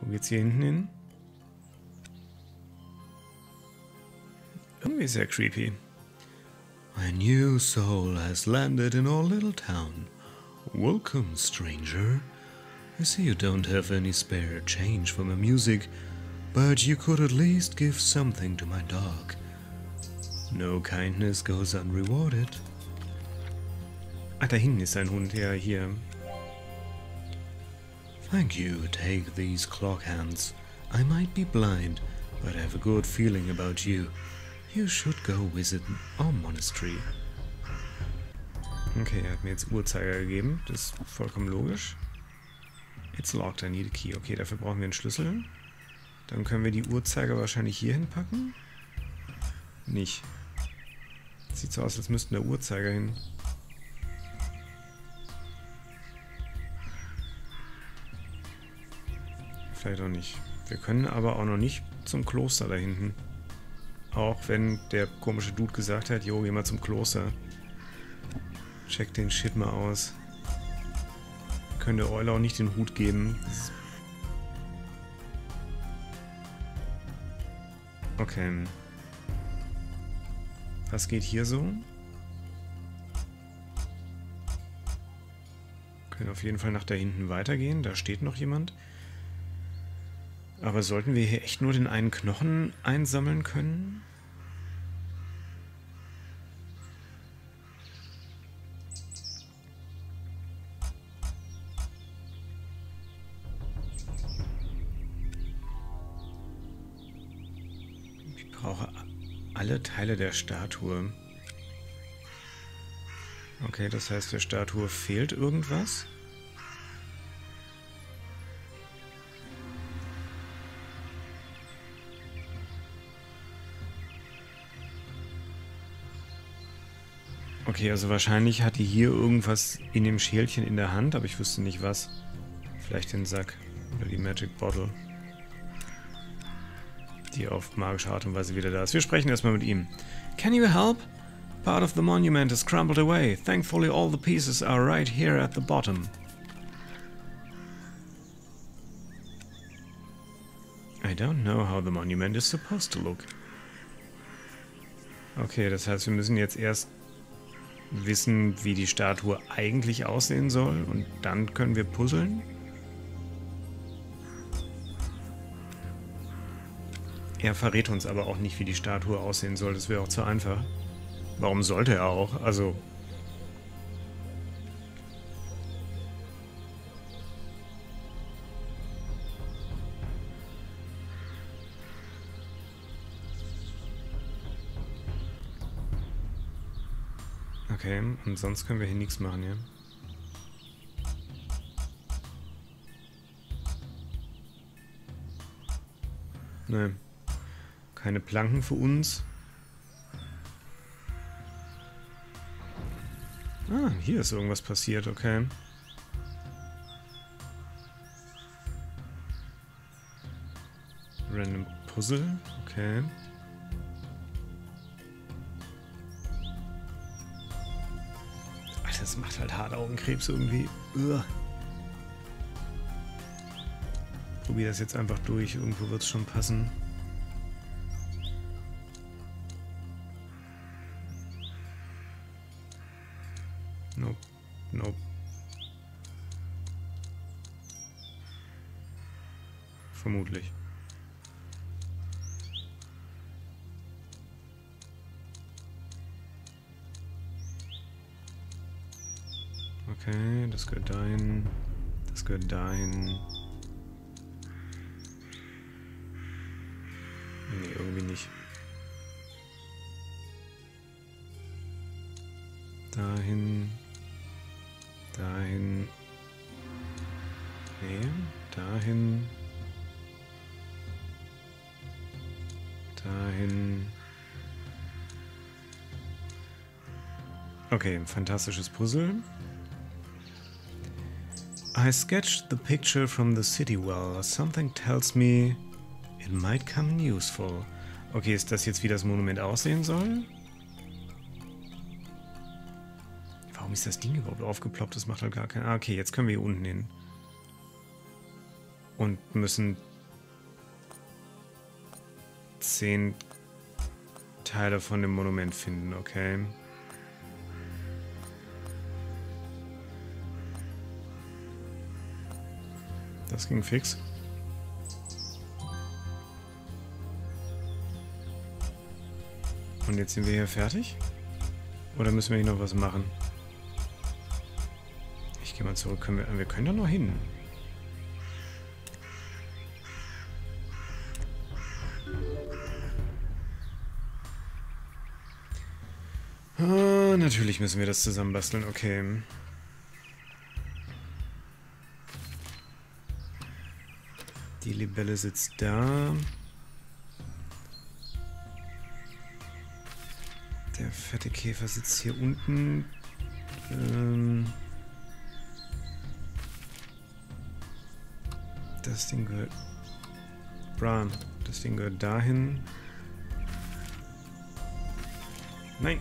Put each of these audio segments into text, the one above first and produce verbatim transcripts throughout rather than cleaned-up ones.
Wo geht's hier hinten hin? Irgendwie sehr creepy. A new soul has landed in our little town. Welcome, stranger. I see you don't have any spare change for my music, but you could at least give something to my dog. No kindness goes unrewarded. Ah, da hinten ist ein Hund, ja, hier. Thank you, take these clock hands. I might be blind, but I have a good feeling about you. You should go visit our monastery. Okay, er hat mir jetzt Uhrzeiger gegeben. Das ist vollkommen logisch. It's locked, I need a key. Okay, dafür brauchen wir einen Schlüssel. Dann können wir die Uhrzeiger wahrscheinlich hier hinpacken. Nicht. Sieht so aus, als müssten da Uhrzeiger hin. Vielleicht auch nicht. Wir können aber auch noch nicht zum Kloster da hinten. Auch wenn der komische Dude gesagt hat, jo, geh mal zum Kloster. Check den Shit mal aus. Wir können der Eule auch nicht den Hut geben. Okay. Was geht hier so? Wir können auf jeden Fall nach da hinten weitergehen. Da steht noch jemand. Aber sollten wir hier echt nur den einen Knochen einsammeln können? Ich brauche alle Teile der Statue. Okay, das heißt, der Statue fehlt irgendwas? Okay, also wahrscheinlich hat die hier irgendwas in dem Schälchen in der Hand, aber ich wüsste nicht was. Vielleicht den Sack oder die Magic Bottle, die auf magische Art und Weise wieder da ist. Wir sprechen erstmal mit ihm. Can you help? Part of the monument is crumbled away. Thankfully all the pieces are right here at the bottom. I don't know how the monument is supposed to look. Okay, das heißt, wir müssen jetzt erst wissen, wie die Statue eigentlich aussehen soll und dann können wir puzzeln. Er verrät uns aber auch nicht, wie die Statue aussehen soll. Das wäre auch zu einfach. Warum sollte er auch? Also... Okay, und sonst können wir hier nichts machen, ja? Nein. Keine Planken für uns. Ah, hier ist irgendwas passiert, okay. Random Puzzle, okay. Das macht halt hart Augenkrebs irgendwie. Uah. Probier das jetzt einfach durch. Irgendwo wird es schon passen. Nope. Nope. Vermutlich. Okay, das gehört dahin. Das gehört dahin. Nee, irgendwie nicht. Dahin. Dahin. Nee, dahin. Dahin. Okay, ein fantastisches Puzzle. I sketched the picture from the city well. Something tells me it might come in useful. Okay, ist das jetzt, wie das Monument aussehen soll? Warum ist das Ding überhaupt aufgeploppt? Das macht halt gar keinen... Ah, okay, jetzt können wir hier unten hin. Und müssen zehn Teile von dem Monument finden, okay. Das ging fix. Und jetzt sind wir hier fertig? Oder müssen wir hier noch was machen? Ich gehe mal zurück. Können wir, wir können da noch hin. Ah, natürlich müssen wir das zusammenbasteln. Okay. Die Libelle sitzt da. Der fette Käfer sitzt hier unten. Ähm das Ding gehört... Bram, das Ding gehört dahin. Nein!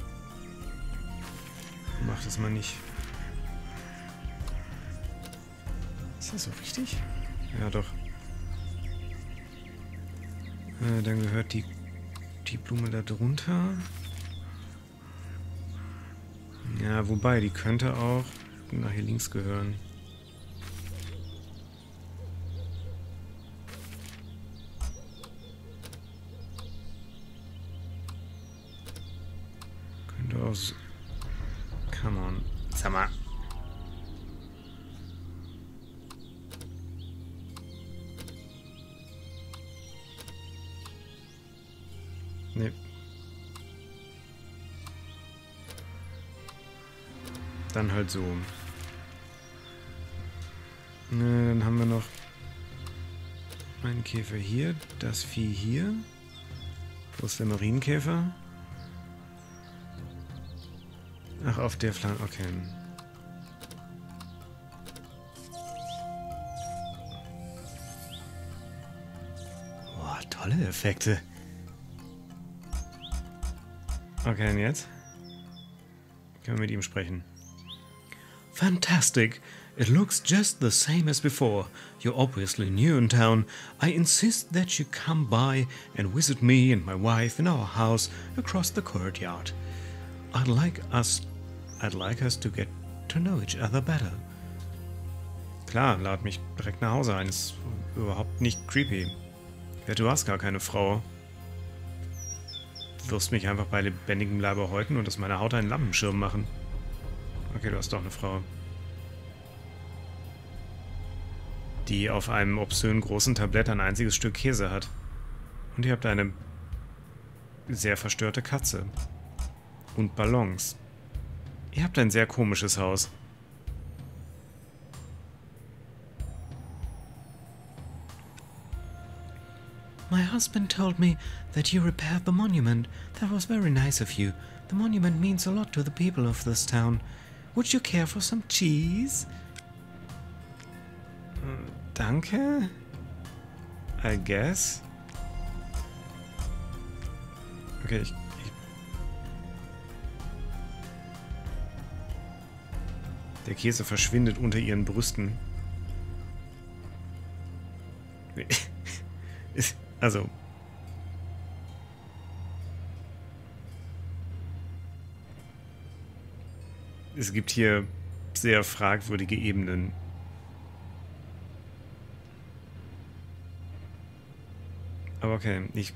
Mach das mal nicht. Ist das so richtig? Ja, doch. Äh, dann gehört die, die Blume da drunter. Ja, wobei, die könnte auch nach hier links gehören. Könnte auch so... Come on. Sag mal. Nee. Dann halt so. Ne, dann haben wir noch einen Käfer hier, das Vieh hier. Wo ist der Marienkäfer? Ach, auf der Flanke, okay. Boah, tolle Effekte. Okay, und jetzt? Können wir mit ihm sprechen. Fantastic! It looks just the same as before. You're obviously new in town. I insist that you come by and visit me and my wife in our house across the courtyard. I'd like us, I'd like us to get to know each other better. Klar, lad mich direkt nach Hause ein. Ist überhaupt nicht creepy. Ja, du hast gar keine Frau. Du wirst mich einfach bei lebendigem Leibe häuten und aus meiner Haut einen Lampenschirm machen. Okay, du hast doch eine Frau. Die auf einem obszön großen Tablett ein einziges Stück Käse hat. Und ihr habt eine sehr verstörte Katze. Und Ballons. Ihr habt ein sehr komisches Haus. My husband told me that you repaired the monument. That was very nice of you. The monument means a lot to the people of this town. Would you care for some cheese? Danke? I guess. Okay, ich... ich Der Käse verschwindet unter ihren Brüsten. Also... Es gibt hier sehr fragwürdige Ebenen. Aber okay, ich...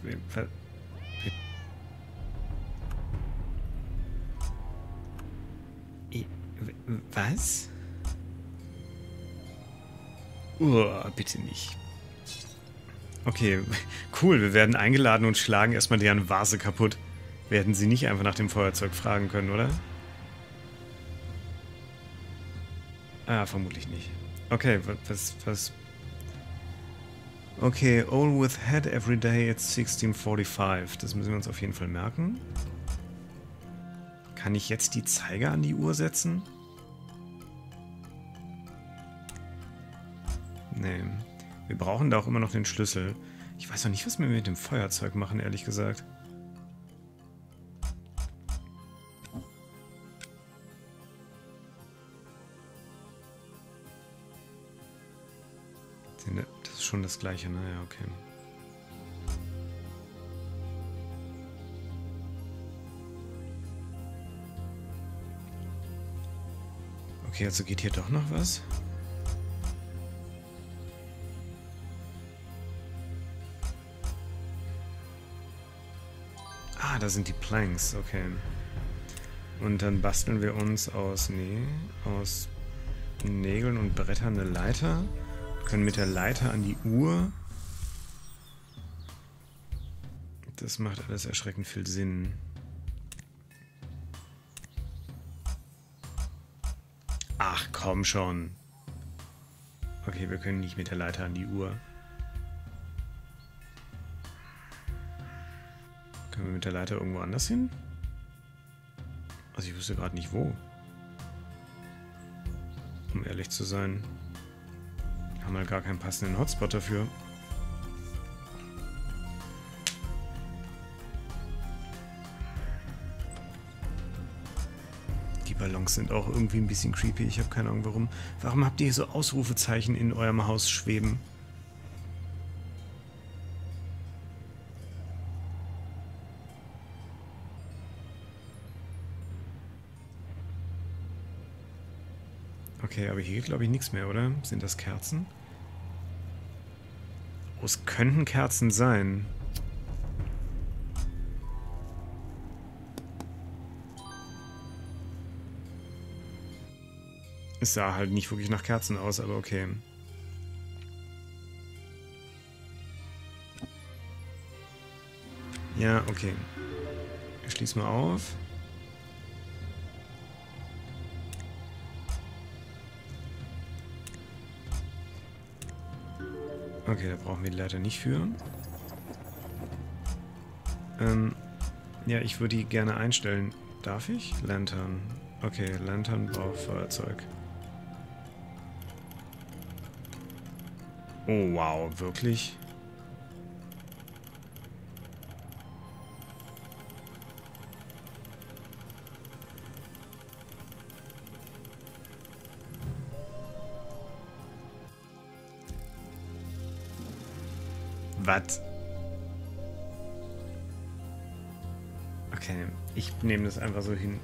Was? Oh, bitte nicht. Okay, cool, wir werden eingeladen und schlagen erstmal deren Vase kaputt. Werden sie nicht einfach nach dem Feuerzeug fragen können, oder? Ah, vermutlich nicht. Okay, was, was... Okay, all with head every day at sixteen forty-five. Das müssen wir uns auf jeden Fall merken. Kann ich jetzt die Zeiger an die Uhr setzen? Nee. Wir brauchen da auch immer noch den Schlüssel. Ich weiß noch nicht, was wir mit dem Feuerzeug machen, ehrlich gesagt. Das ist schon das Gleiche, naja, okay. Okay, also geht hier doch noch was. Ah, da sind die Planks, okay. Und dann basteln wir uns aus, nee, aus Nägeln und Brettern eine Leiter. Können mit der Leiter an die Uhr. Das macht alles erschreckend viel Sinn. Ach, komm schon. Okay, wir können nicht mit der Leiter an die Uhr. Können wir mit der Leiter irgendwo anders hin? Also ich wüsste gerade nicht wo. Um ehrlich zu sein. Haben wir gar keinen passenden Hotspot dafür. Die Ballons sind auch irgendwie ein bisschen creepy. Ich habe keine Ahnung warum. Warum habt ihr hier so Ausrufezeichen in eurem Haus schweben? Okay, aber hier geht, glaube ich, nichts mehr, oder? Sind das Kerzen? Oh, es könnten Kerzen sein. Es sah halt nicht wirklich nach Kerzen aus, aber okay. Ja, okay. Ich schließe mal auf. Okay, da brauchen wir die Leiter nicht für. Ähm, ja, ich würde die gerne einstellen. Darf ich? Lantern. Okay, Lantern braucht Feuerzeug. Oh, wow, wirklich? Was? Okay, ich nehme das einfach so hin.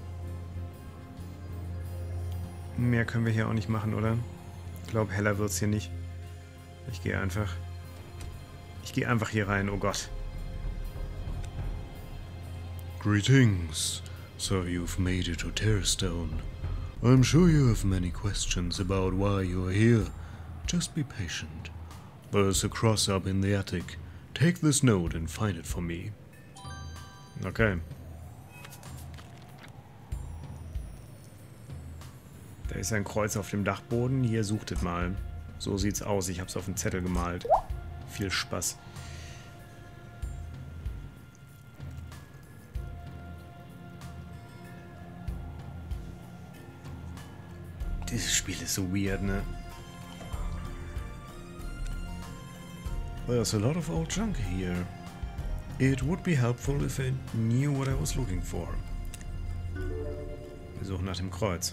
Mehr können wir hier auch nicht machen, oder? Ich glaube, heller wird es hier nicht. Ich gehe einfach... Ich gehe einfach hier rein, oh Gott. Greetings. So you've made it to Terrestone. I'm sure you have many questions about why you're here. Just be patient. There's a cross up in the attic. Take this note and find it for me. Okay. Da ist ein Kreuz auf dem Dachboden. Hier, sucht es mal. So sieht's aus. Ich hab's auf den Zettel gemalt. Viel Spaß. Dieses Spiel ist so weird, ne? There's a lot of old junk here. It would be helpful if I knew what I was looking for. Wir suchen nach dem Kreuz.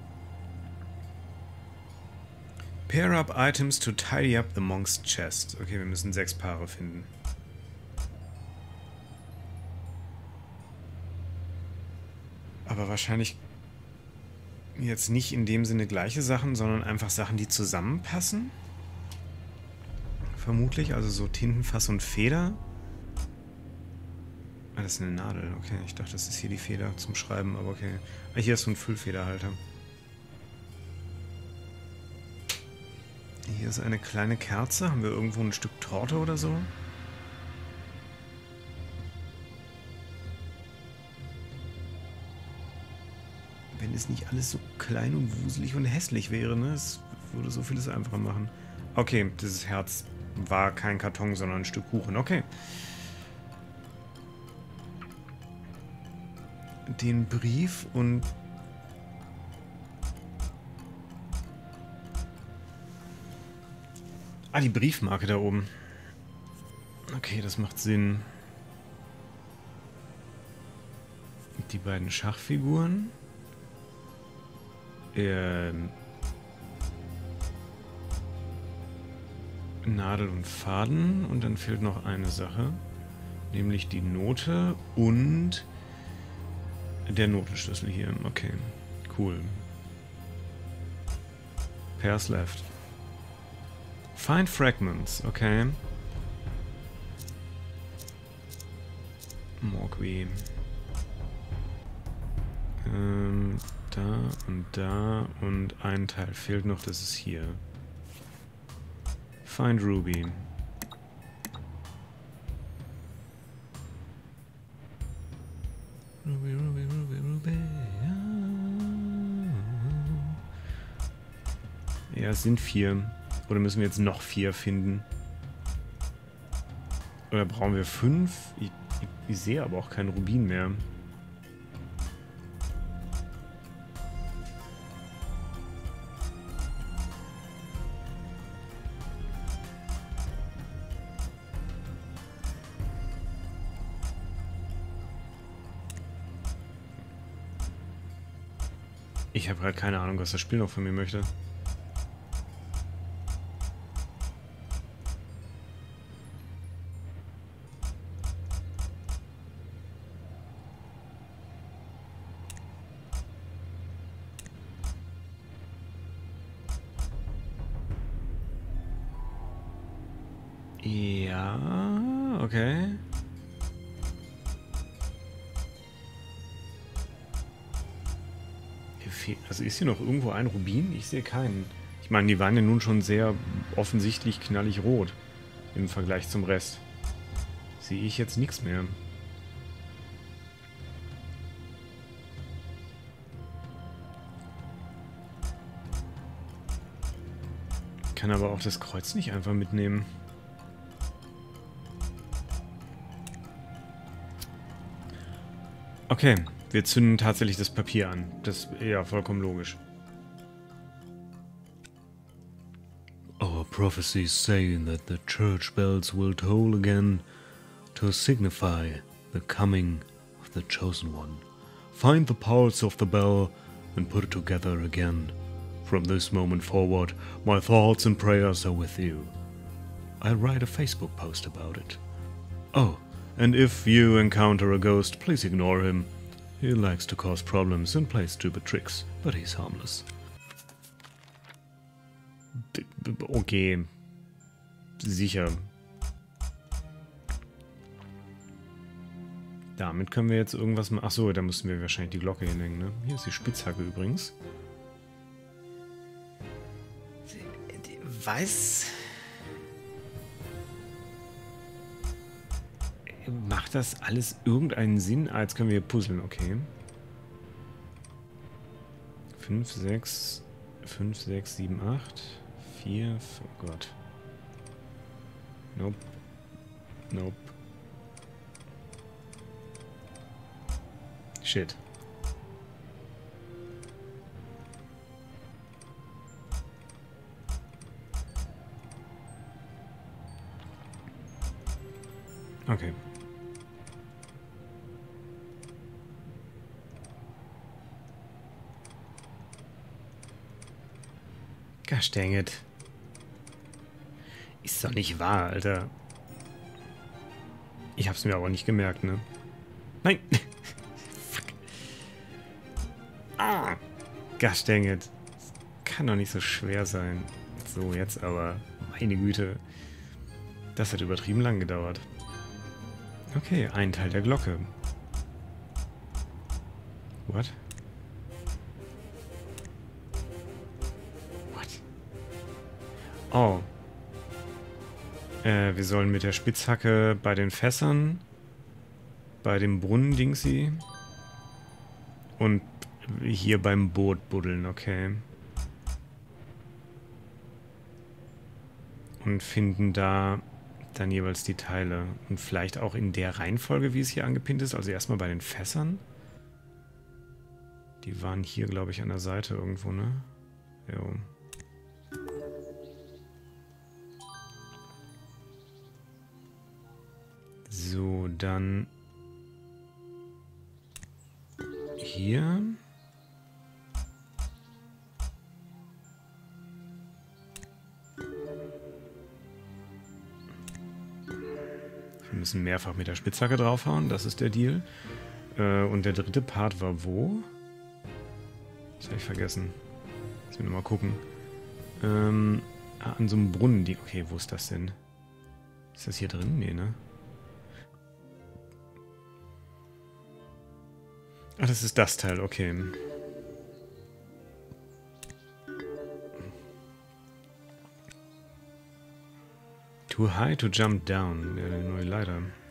Pair up items to tidy up the monk's chest. Okay, wir müssen sechs Paare finden. Aber wahrscheinlich jetzt nicht in dem Sinne gleiche Sachen, sondern einfach Sachen, die zusammenpassen. Vermutlich, also so Tintenfass und Feder. Ah, das ist eine Nadel. Okay, ich dachte, das ist hier die Feder zum Schreiben, aber okay. Ah, hier ist so ein Füllfederhalter. Hier ist eine kleine Kerze. Haben wir irgendwo ein Stück Torte oder so? Wenn es nicht alles so klein und wuselig und hässlich wäre, ne? Es würde so vieles einfacher machen. Okay, dieses Herz war kein Karton, sondern ein Stück Kuchen. Okay. Den Brief und... Ah, die Briefmarke da oben. Okay, das macht Sinn. Die beiden Schachfiguren. Ähm... Nadel und Faden und dann fehlt noch eine Sache, nämlich die Note und der Notenschlüssel hier. Okay, cool. Pairs left. Find fragments, okay. Mogwai. Ähm, da und da und ein Teil fehlt noch, das ist hier. Find Ruby. Ruby, Ruby, Ruby, Ruby. Ja, es sind vier. Oder müssen wir jetzt noch vier finden? Oder brauchen wir fünf? Ich, ich, ich sehe aber auch keinen Rubin mehr. Ich habe halt keine Ahnung, was das Spiel noch von mir möchte. Ja, okay. Also ist hier noch irgendwo ein Rubin? Ich sehe keinen. Ich meine, die waren ja nun schon sehr offensichtlich knallig rot im Vergleich zum Rest. Sehe ich jetzt nichts mehr. Ich kann aber auch das Kreuz nicht einfach mitnehmen. Okay, wir zünden tatsächlich das Papier an. Das ist ja vollkommen logisch. Our prophecies say that the church bells will toll again to signify the coming of the chosen one. Find the pulse of the bell and put it together again. From this moment forward, my thoughts and prayers are with you. I'll write a Facebook post about it. Oh, and if you encounter a ghost, please ignore him. He likes to cause problems and play stupid tricks, but he's harmless. Okay. Sicher. Damit können wir jetzt irgendwas machen. Achso, da müssen wir wahrscheinlich die Glocke hinhängen, ne? Hier ist die Spitzhacke übrigens. Was? Macht das alles irgendeinen Sinn? Ah, jetzt können wir puzzeln, okay. fünf, sechs, fünf, sechs, sieben, acht, vier, oh Gott. Nope. Nope. Shit. Okay. Gosh dang it. Ist doch nicht wahr, Alter. Ich hab's mir aber nicht gemerkt, ne? Nein! Fuck. Ah! Gosh dang it. Kann doch nicht so schwer sein. So, jetzt aber. Meine Güte. Das hat übertrieben lang gedauert. Okay, ein Teil der Glocke. What? Oh. Äh, wir sollen mit der Spitzhacke bei den Fässern, bei dem Brunnen-Dingsi und hier beim Boot buddeln, okay. Und finden da dann jeweils die Teile. Und vielleicht auch in der Reihenfolge, wie es hier angepinnt ist. Also erstmal bei den Fässern. Die waren hier, glaube ich, an der Seite irgendwo, ne? Jo. So, dann hier. Wir müssen mehrfach mit der Spitzhacke draufhauen, das ist der Deal. Äh, und der dritte Part war wo? Das habe ich vergessen. Jetzt müssen wir mal gucken. Ähm, ah, an so einem Brunnen. Die, okay, wo ist das denn? Ist das hier drin? Nee, ne? Ach, das ist das Teil, okay. Too high to jump down. Der neue Leiter.